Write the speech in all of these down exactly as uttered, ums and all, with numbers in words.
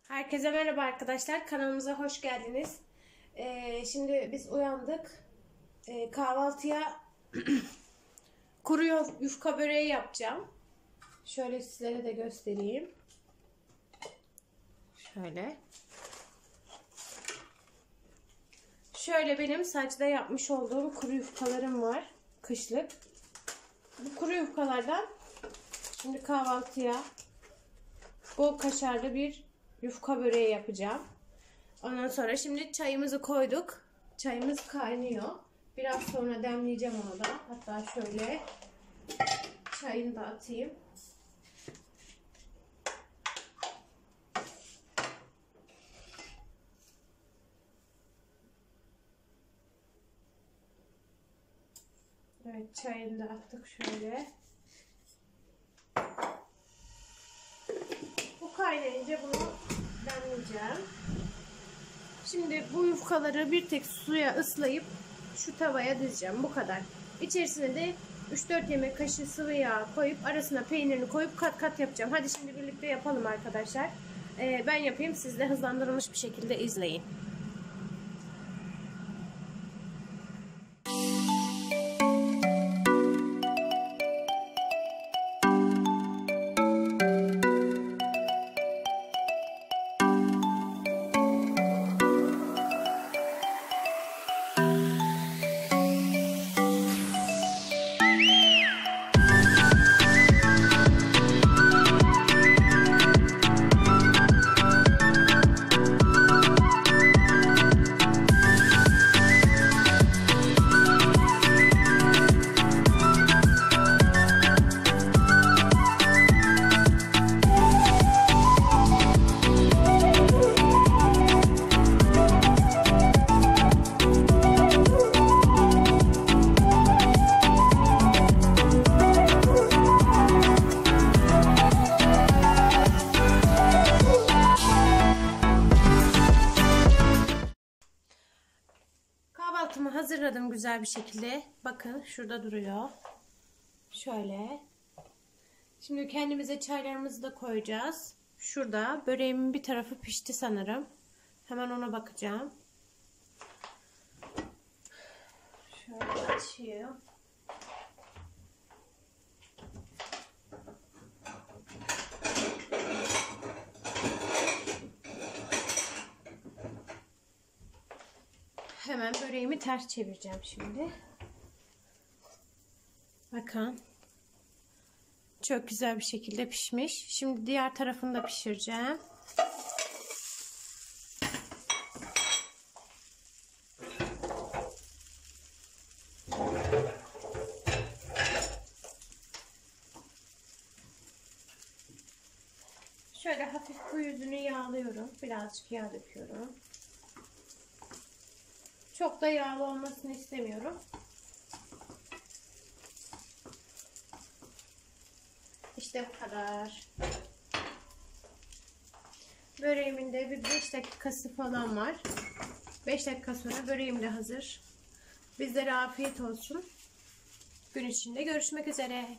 Herkese merhaba arkadaşlar. Kanalımıza hoş geldiniz. Ee, şimdi biz uyandık. Ee, kahvaltıya kuru yufka böreği yapacağım. Şöyle sizlere de göstereyim. Şöyle. Şöyle benim saçta yapmış olduğum kuru yufkalarım var. Kışlık. Bu kuru yufkalardan şimdi kahvaltıya bol kaşarlı bir yufka böreği yapacağım. Ondan sonra şimdi çayımızı koyduk. Çayımız kaynıyor. Biraz sonra demleyeceğim onu da. Hatta şöyle çayını da atayım. Evet, çayını da attık şöyle. Bu kaynayınca bunu demleyeceğim. Şimdi bu yufkaları bir tek suya ıslayıp şu tavaya dizeceğim. Bu kadar. İçerisine de üç dört yemek kaşığı sıvı yağ koyup arasına peynirini koyup kat kat yapacağım. Hadi şimdi birlikte yapalım arkadaşlar. Ee, ben yapayım. Siz de hızlandırılmış bir şekilde izleyin. Kahvaltımı hazırladım güzel bir şekilde. Bakın şurada duruyor. Şöyle. Şimdi kendimize çaylarımızı da koyacağız. Şurada böreğimin bir tarafı pişti sanırım. Hemen ona bakacağım. Şöyle açayım. Hemen böreğimi ters çevireceğim şimdi. Bakın. Çok güzel bir şekilde pişmiş. Şimdi diğer tarafını da pişireceğim. Şöyle hafif bu yüzünü yağlıyorum. Birazcık yağ döküyorum. Çok da yağlı olmasını istemiyorum. İşte bu kadar. Böreğimin de bir beş dakikası falan var. beş dakika sonra böreğim de hazır. Bizlere afiyet olsun. Gün içinde görüşmek üzere.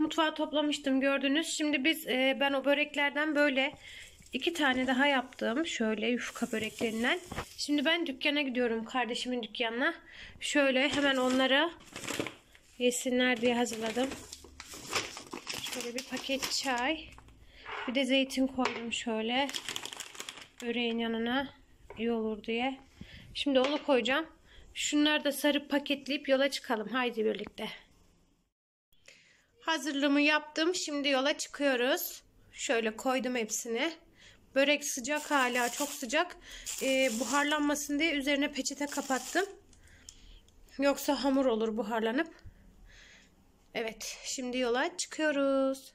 mutfağı toplamıştım gördünüz. Şimdi biz e, ben o böreklerden böyle iki tane daha yaptım. Şöyle yufka böreklerinden. Şimdi ben dükkana gidiyorum, kardeşimin dükkanına. Şöyle hemen onlara yesinler diye hazırladım. Şöyle bir paket çay. Bir de zeytin koydum şöyle. Böreğin yanına iyi olur diye. Şimdi onu koyacağım. Şunları da sarıp paketleyip yola çıkalım. Haydi birlikte. Hazırlığımı yaptım. Şimdi yola çıkıyoruz. Şöyle koydum hepsini. Börek sıcak, hala çok sıcak. Ee, buharlanmasın diye üzerine peçete kapattım. Yoksa hamur olur buharlanıp. Evet, şimdi yola çıkıyoruz.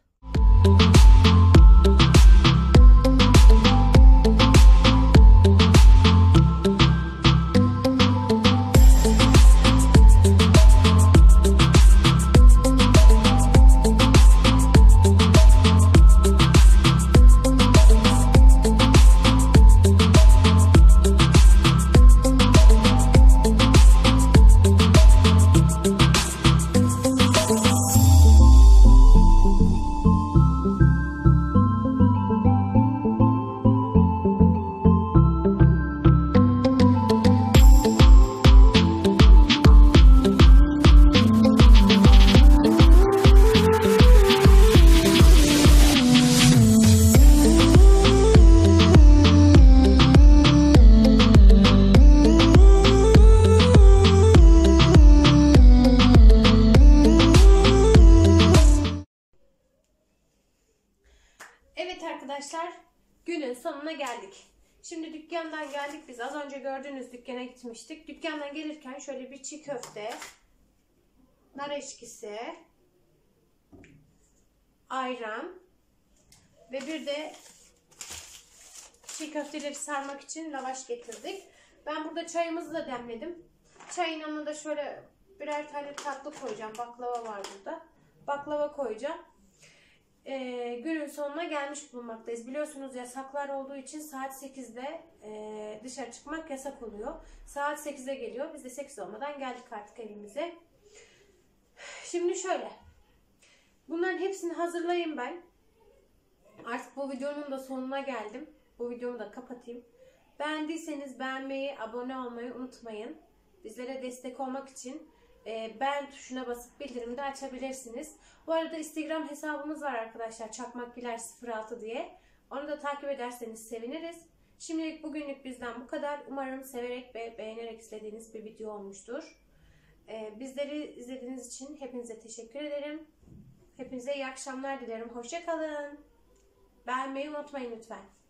Evet arkadaşlar, günün sonuna geldik. Şimdi dükkandan geldik biz. Az önce gördüğünüz dükkana gitmiştik. Dükkandan gelirken şöyle bir çiğ köfte, nar eşkisi, ayran ve bir de çiğ köfteleri sarmak için lavaş getirdik. Ben burada çayımızı da demledim. Çayın yanına da şöyle birer tane tatlı koyacağım. Baklava var burada. Baklava koyacağım. Ee, günün sonuna gelmiş bulunmaktayız. Biliyorsunuz yasaklar olduğu için saat sekizde e, dışarı çıkmak yasak oluyor. Saat sekize geliyor. Biz de sekiz olmadan geldik artık evimize. Şimdi şöyle. Bunların hepsini hazırlayayım ben. Artık bu videonun da sonuna geldim. Bu videomu da kapatayım. Beğendiyseniz beğenmeyi, abone olmayı unutmayın. Bizlere destek olmak için e, beğen tuşuna basıp bildirimi de açabilirsiniz. Bu arada Instagram hesabımız var arkadaşlar. Çakmakgüler sıfır altı diye. Onu da takip ederseniz seviniriz. Şimdilik bugünlük bizden bu kadar. Umarım severek ve beğenerek izlediğiniz bir video olmuştur. E, bizleri izlediğiniz için hepinize teşekkür ederim. Hepinize iyi akşamlar dilerim. Hoşça kalın. Beğenmeyi unutmayın lütfen.